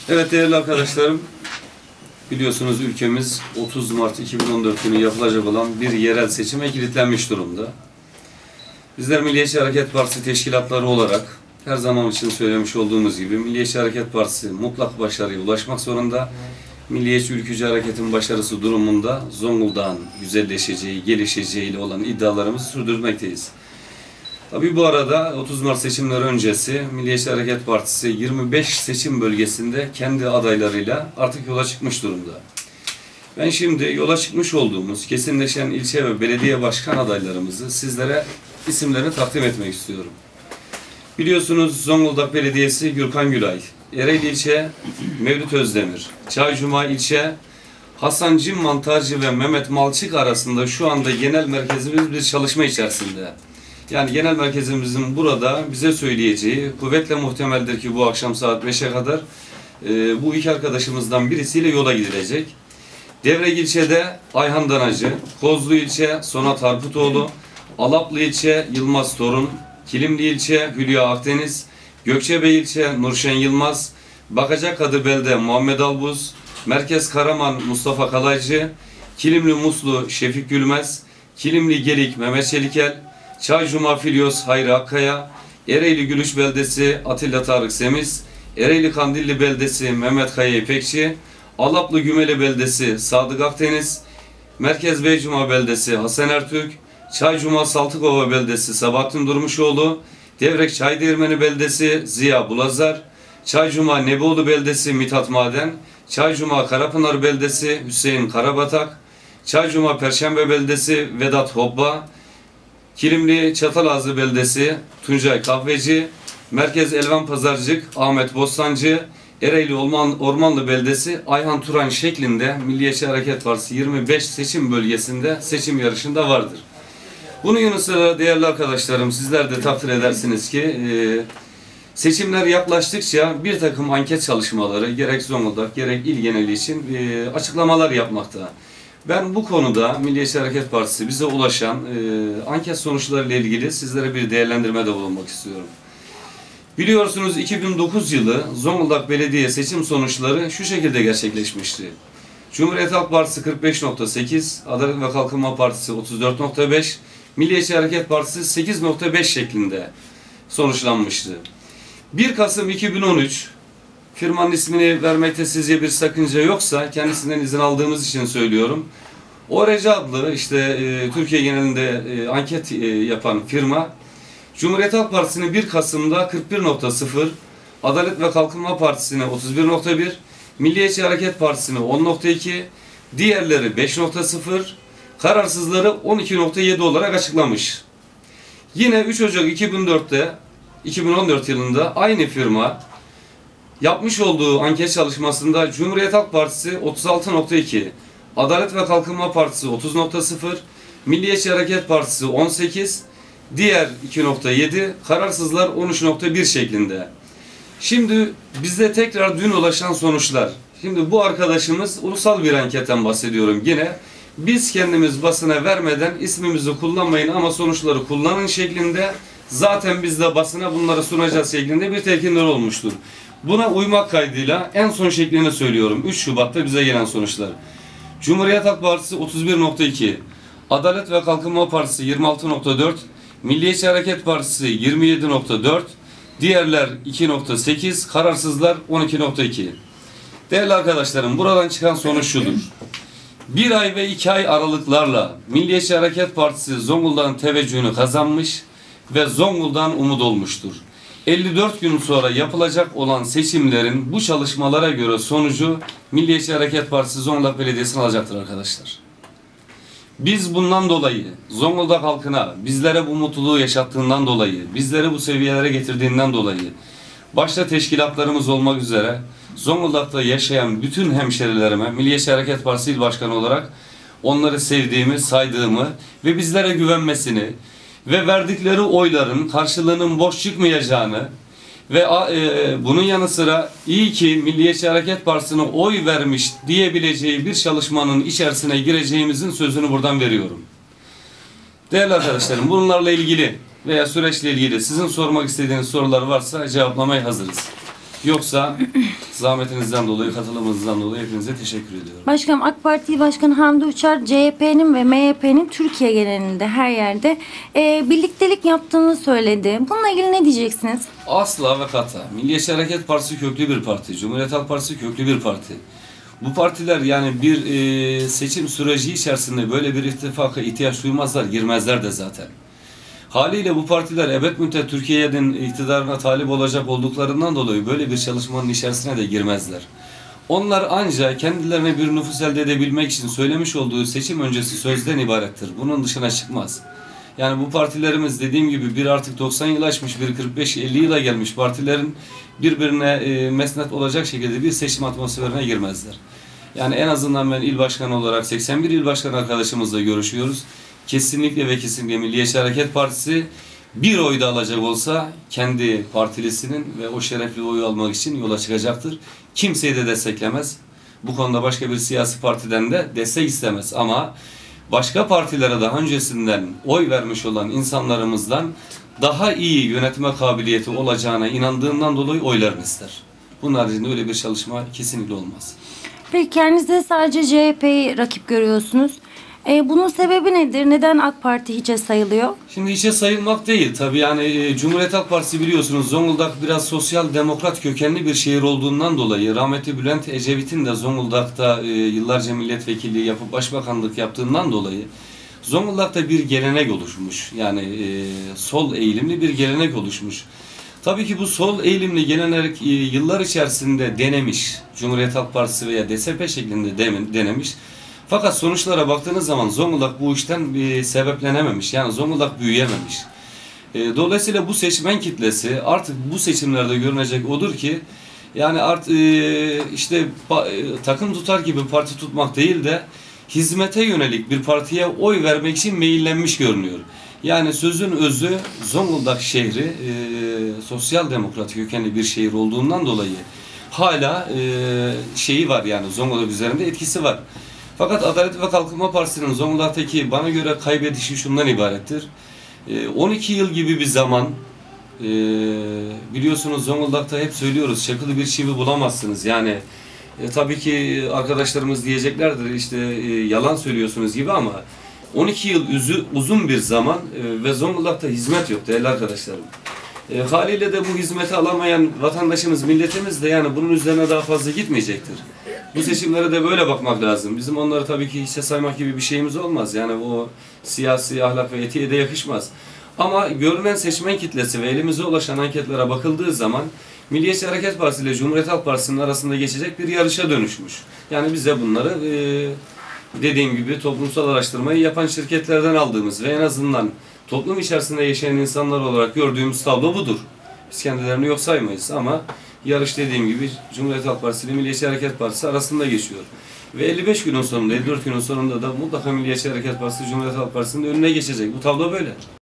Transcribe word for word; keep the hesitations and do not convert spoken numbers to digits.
Evet değerli arkadaşlarım, biliyorsunuz ülkemiz otuz Mart iki bin on dört günü yapılacak olan bir yerel seçime kilitlenmiş durumda. Bizler Milliyetçi Hareket Partisi teşkilatları olarak her zaman için söylemiş olduğumuz gibi Milliyetçi Hareket Partisi mutlak başarıya ulaşmak zorunda. Milliyetçi Ülkücü Hareket'in başarısı durumunda Zonguldak'ın güzelleşeceği, gelişeceği ile olan iddialarımızı sürdürmekteyiz. Tabii bu arada otuz Mart seçimleri öncesi Milliyetçi Hareket Partisi yirmi beş seçim bölgesinde kendi adaylarıyla artık yola çıkmış durumda. Ben şimdi yola çıkmış olduğumuz kesinleşen ilçe ve belediye başkan adaylarımızı sizlere isimlerini takdim etmek istiyorum. Biliyorsunuz Zonguldak Belediyesi Gürkan Gülay, Ereğli ilçe Mevlüt Özdemir, Çaycuma ilçe Hasan Cim Mantarcı ve Mehmet Malçık arasında şu anda genel merkezimiz bir çalışma içerisinde. Yani genel merkezimizin burada bize söyleyeceği kuvvetle muhtemeldir ki bu akşam saat beşe kadar e, bu iki arkadaşımızdan birisiyle yola gidilecek. Devrek ilçede Ayhan Danacı, Kozlu ilçe Sonat Harputoğlu, Alaplı ilçe Yılmaz Torun, Kilimli ilçe Hülya Akdeniz, Gökçebey ilçe Nurşen Yılmaz, Bakacakadı belde Muhammed Albuz, Merkez Karaman Mustafa Kalaycı, Kilimli Muslu Şefik Gülmez, Kilimli Gelik Mehmet Çelikel, Çaycuma Filyos Hayri Akkaya, Ereğli Gülüş beldesi Atilla Tarık Semiz, Ereğli Kandilli beldesi Mehmet Kaya İpekçi, Alaplı Gümeli beldesi Sadık Akdeniz, Merkez Beycuma beldesi Hasan Ertürk, Çaycuma Saltıkova beldesi Sabahattin Durmuşoğlu, Devrek Çaydeğirmeni beldesi Ziya Bulazar, Çaycuma Nebioğlu beldesi Mithat Maden, Çaycuma Karapınar beldesi Hüseyin Karabatak, Çaycuma Perşembe beldesi Vedat Hobba, Kilimli Çatalazı beldesi Tuncay Kahveci, Merkez Elvan Pazarcık Ahmet Bostancı, Ereğli Orman, Ormanlı beldesi Ayhan Turan şeklinde Milliyetçi Hareket Partisi yirmi beş seçim bölgesinde seçim yarışında vardır. Bunun yanı sıra değerli arkadaşlarım, sizler de takdir edersiniz ki e, seçimler yaklaştıkça bir takım anket çalışmaları gerek Zonguldak gerek il geneli için e, açıklamalar yapmakta. Ben bu konuda Milliyetçi Hareket Partisi bize ulaşan e, anket sonuçlarıyla ilgili sizlere bir değerlendirmede bulunmak istiyorum. Biliyorsunuz iki bin dokuz yılı Zonguldak Belediye seçim sonuçları şu şekilde gerçekleşmişti. Cumhuriyet Halk Partisi kırk beş nokta sekiz, Adalet ve Kalkınma Partisi otuz dört nokta beş, Milliyetçi Hareket Partisi sekiz nokta beş şeklinde sonuçlanmıştı. bir Kasım iki bin on üç, firmanın ismini vermekte sizce bir sakınca yoksa kendisinden izin aldığımız için söylüyorum. ORC adlı işte e, Türkiye genelinde e, anket e, yapan firma Cumhuriyet Halk Partisi'ni bir Kasım'da kırk bir nokta sıfır, Adalet ve Kalkınma Partisi'ne otuz bir nokta bir, Milliyetçi Hareket Partisi'ne on nokta iki, diğerleri beş nokta sıfır, kararsızları on iki nokta yedi olarak açıklamış. Yine üç Ocak iki bin dörtte iki bin on dört yılında aynı firma yapmış olduğu anket çalışmasında Cumhuriyet Halk Partisi otuz altı nokta iki, Adalet ve Kalkınma Partisi otuz nokta sıfır, Milliyetçi Hareket Partisi on sekiz, diğer iki nokta yedi, kararsızlar on üç nokta bir şeklinde. Şimdi bize tekrar dün ulaşan sonuçlar. Şimdi bu arkadaşımız ulusal bir anketten bahsediyorum yine. Biz kendimiz basına vermeden ismimizi kullanmayın ama sonuçları kullanın şeklinde zaten biz de basına bunları sunacağız şeklinde bir telkinler olmuştur. Buna uymak kaydıyla en son şeklini söylüyorum. üç Şubat'ta bize gelen sonuçlar. Cumhuriyet Halk Partisi otuz bir nokta iki, Adalet ve Kalkınma Partisi yirmi altı nokta dört, Milliyetçi Hareket Partisi yirmi yedi nokta dört, diğerler iki nokta sekiz, kararsızlar on iki nokta iki. Değerli arkadaşlarım, buradan çıkan sonuç şudur. Bir ay ve iki ay aralıklarla Milliyetçi Hareket Partisi Zonguldak'ın teveccühünü kazanmış ve Zonguldak'ın umut olmuştur. elli dört gün sonra yapılacak olan seçimlerin bu çalışmalara göre sonucu Milliyetçi Hareket Partisi Zonguldak Belediyesi'ni alacaktır arkadaşlar. Biz bundan dolayı Zonguldak halkına bizlere bu mutluluğu yaşattığından dolayı, bizleri bu seviyelere getirdiğinden dolayı başta teşkilatlarımız olmak üzere Zonguldak'ta yaşayan bütün hemşerilerime Milliyetçi Hareket Partisi İl Başkanı olarak onları sevdiğimi, saydığımı ve bizlere güvenmesini ve verdikleri oyların karşılığının boş çıkmayacağını ve e, bunun yanı sıra iyi ki Milliyetçi Hareket Partisi'ne oy vermiş diyebileceği bir çalışmanın içerisine gireceğimizin sözünü buradan veriyorum. Değerli arkadaşlarım, bunlarla ilgili veya süreçle ilgili sizin sormak istediğiniz sorular varsa cevaplamaya hazırız. Yoksa zahmetinizden dolayı, katılımınızdan dolayı hepinize teşekkür ediyorum. Başkanım, AK Parti Başkanı Hamdi Uçar C H P'nin ve M H P'nin Türkiye genelinde her yerde e, birliktelik yaptığını söyledi. Bununla ilgili ne diyeceksiniz? Asla ve kata. Milliyetçi Hareket Partisi köklü bir parti. Cumhuriyet Halk Partisi köklü bir parti. Bu partiler yani bir e, seçim süreci içerisinde böyle bir ittifaka ihtiyaç duymazlar, girmezler de zaten. Haliyle bu partiler ebed müddet Türkiye'nin iktidarına talip olacak olduklarından dolayı böyle bir çalışmanın içerisine de girmezler. Onlar ancak kendilerine bir nüfus elde edebilmek için söylemiş olduğu seçim öncesi sözden ibarettir. Bunun dışına çıkmaz. Yani bu partilerimiz dediğim gibi bir artık doksan yıl aşmış, bir kırk beş elli yıla gelmiş partilerin birbirine e, mesnet olacak şekilde bir seçim atmosferine girmezler. Yani en azından ben il başkanı olarak seksen bir il başkanı arkadaşımızla görüşüyoruz. Kesinlikle ve kesinlikle Milliyetçi Hareket Partisi bir oy da alacak olsa kendi partilisinin ve o şerefli oyu almak için yola çıkacaktır. Kimseyi de desteklemez. Bu konuda başka bir siyasi partiden de destek istemez. Ama başka partilere daha öncesinden oy vermiş olan insanlarımızdan daha iyi yönetme kabiliyeti olacağına inandığından dolayı oylarını ister. Bunun haricinde öyle bir çalışma kesinlikle olmaz. Peki kendinizde sadece C H P'yi rakip görüyorsunuz. E, bunun sebebi nedir? Neden AK Parti hiçe sayılıyor? Şimdi hiçe sayılmak değil. Tabii yani e, Cumhuriyet Halk Partisi biliyorsunuz Zonguldak biraz sosyal demokrat kökenli bir şehir olduğundan dolayı rahmetli Bülent Ecevit'in de Zonguldak'ta e, yıllarca milletvekilliği yapıp başbakanlık yaptığından dolayı Zonguldak'ta bir gelenek oluşmuş. Yani e, sol eğilimli bir gelenek oluşmuş. Tabii ki bu sol eğilimli gelenek e, yıllar içerisinde denemiş. Cumhuriyet Halk Partisi veya D S P şeklinde denemiş. Fakat sonuçlara baktığınız zaman Zonguldak bu işten bir sebeplenememiş. Yani Zonguldak büyüyememiş. E, dolayısıyla bu seçmen kitlesi artık bu seçimlerde görünecek odur ki yani artık e, işte e, takım tutar gibi parti tutmak değil de hizmete yönelik bir partiye oy vermek için meyillenmiş görünüyor. Yani sözün özü Zonguldak şehri e, sosyal demokrat kökenli bir şehir olduğundan dolayı hala e, şeyi var yani Zonguldak üzerinde etkisi var. Fakat Adalet ve Kalkınma Partisi'nin Zonguldak'taki bana göre kaybedişi şundan ibarettir. on iki yıl gibi bir zaman biliyorsunuz Zonguldak'ta hep söylüyoruz çakılı bir çivi bulamazsınız. Yani e, tabii ki arkadaşlarımız diyeceklerdir işte e, yalan söylüyorsunuz gibi ama on iki yıl üzü, uzun bir zaman e, ve Zonguldak'ta hizmet yok değerli arkadaşlarım. E, haliyle de bu hizmeti alamayan vatandaşımız, milletimiz de yani bunun üzerine daha fazla gitmeyecektir. Bu seçimlere de böyle bakmak lazım. Bizim onları tabii ki hiçe saymak gibi bir şeyimiz olmaz. Yani o siyasi ahlak ve etiğe de yakışmaz. Ama görünen seçmen kitlesi ve elimize ulaşan anketlere bakıldığı zaman Milliyetçi Hareket Partisi ile Cumhuriyet Halk Partisi'nin arasında geçecek bir yarışa dönüşmüş. Yani biz de bunları e, dediğim gibi toplumsal araştırmayı yapan şirketlerden aldığımız ve en azından toplum içerisinde yaşayan insanlar olarak gördüğümüz tablo budur. Biz kendilerini yok saymayız ama yarış dediğim gibi Cumhuriyet Halk Partisi ile Milliyetçi Hareket Partisi arasında geçiyor. Ve elli beş günün sonunda, elli dört günün sonunda da mutlaka Milliyetçi Hareket Partisi Cumhuriyet Halk Partisi'nin önüne geçecek. Bu tablo böyle.